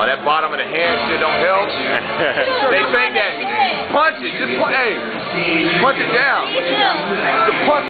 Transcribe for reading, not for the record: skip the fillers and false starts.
that bottom of the hand shit don't help. They think that punch it, just punch, hey, punch it down. The punch